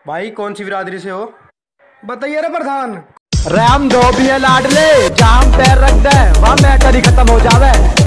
भाई कौन सी बिरादरी से हो? बताइए रे प्रधान। राम धोबिया लाडले, जहां पैर रख दे वहां मैटर ही खत्म हो जावे।